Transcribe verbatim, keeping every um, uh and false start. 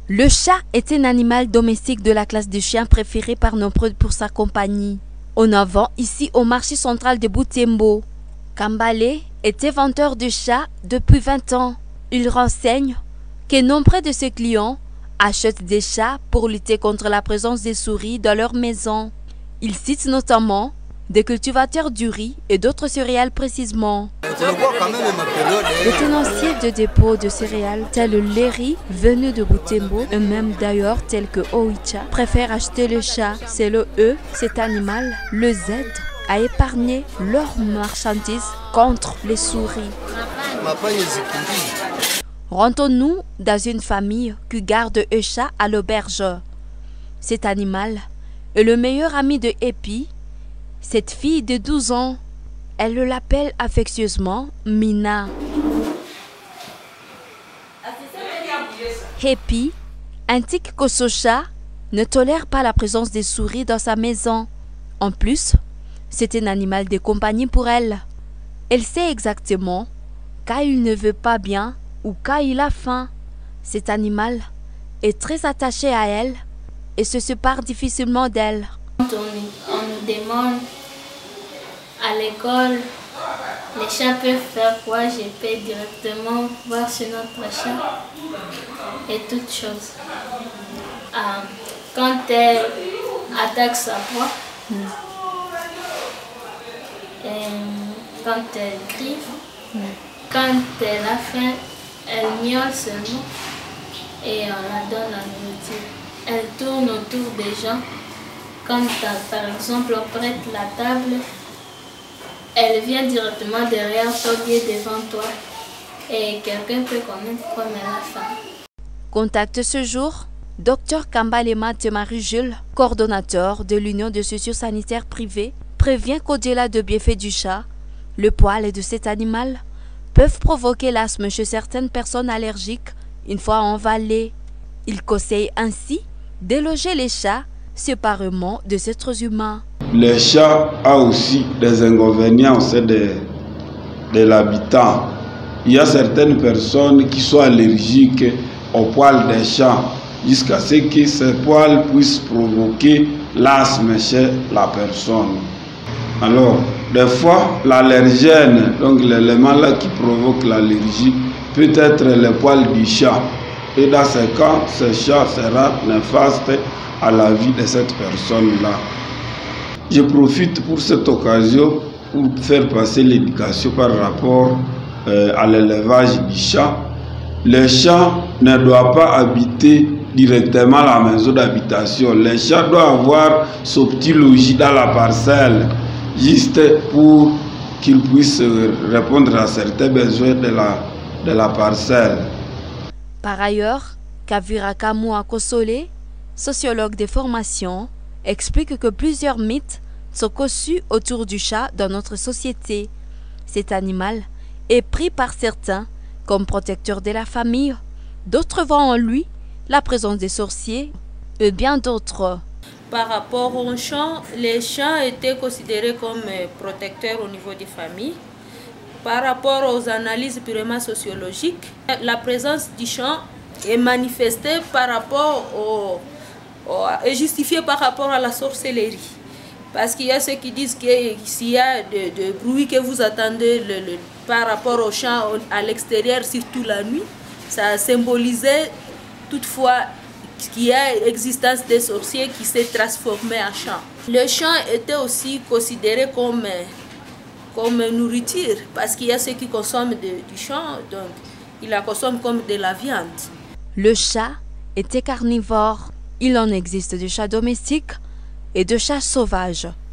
Le chat est un animal domestique de la classe des chiens préféré par nombreux pour sa compagnie. En avant, ici au marché central de Butembo. Kambale était vendeur de chats depuis vingt ans. Il renseigne que nombreux de ses clients achètent des chats pour lutter contre la présence des souris dans leur maison. Il cite notamment des cultivateurs du riz et d'autres céréales précisément. Les tenanciers de dépôts de céréales tels le riz venu de Butembo et même d'ailleurs tels que Oicha préfèrent acheter le chat. Selon eux, cet animal les aide à épargner leurs marchandises contre les souris. Rentrons-nous dans une famille qui garde un chat à l'auberge. Cet animal est le meilleur ami de Epi, cette fille de douze ans. Elle l'appelle affectueusement Mina. Epi indique que ce chat ne tolère pas la présence des souris dans sa maison. En plus, c'est un animal de compagnie pour elle. Elle sait exactement quand il ne veut pas bien ou quand il a faim. Cet animal est très attaché à elle et se sépare difficilement d'elle. Quand on, on nous demande à l'école, les chats peuvent faire quoi? Je peux directement voir sur notre chat et toutes choses. Euh, quand elle attaque sa proie, mm. et quand elle crie, mm. quand elle a faim, elle miaule seulement et on la donne la nourriture. Elle tourne autour des gens. Quand par exemple on prête la table, elle vient directement derrière toi, bien devant toi et quelqu'un peut quand même prendre la faim. Contacte ce jour Docteur Kambalema Marie-Jules, coordonnateur de l'Union de socio-sanitaire privée, prévient qu'au-delà de bienfaits du chat, le poil de cet animal peuvent provoquer l'asthme chez certaines personnes allergiques une fois envalées. Il conseille ainsi de loger les chats séparément des êtres humains. Le chat a aussi des inconvénients au sein de, de l'habitat. Il y a certaines personnes qui sont allergiques aux poils des chats jusqu'à ce que ces poils puissent provoquer l'asthme chez la personne. Alors, des fois, l'allergène, donc l'élément là qui provoque l'allergie, peut être le poil du chat. Et dans ce cas, ce chat sera néfaste à la vie de cette personne-là. Je profite pour cette occasion pour faire passer l'éducation par rapport euh, à l'élevage du chat. Le chat ne doit pas habiter directement la maison d'habitation. Le chat doit avoir son petit logis dans la parcelle, juste pour qu'il puisse répondre à certains besoins de la, de la parcelle. Par ailleurs, Kavira Kamua Kosole, sociologue de formation, explique que plusieurs mythes sont conçus autour du chat dans notre société. Cet animal est pris par certains comme protecteur de la famille, d'autres voient en lui la présence des sorciers et bien d'autres. Par rapport aux chats, les chats étaient considérés comme protecteurs au niveau des familles. Par rapport aux analyses purement sociologiques, la présence du chat est manifestée par rapport au, au est justifiée par rapport à la sorcellerie. Parce qu'il y a ceux qui disent que s'il y a de, de bruit que vous attendez le, le, par rapport au chant à l'extérieur, surtout la nuit, ça symbolisait toutefois qu'il y a l'existence des sorciers qui s'est transformé en chant. Le chant était aussi considéré comme, comme nourriture, parce qu'il y a ceux qui consomment de, du chant, donc ils la consomment comme de la viande. Le chat était carnivore. Il en existe du chat domestique et de chats sauvages.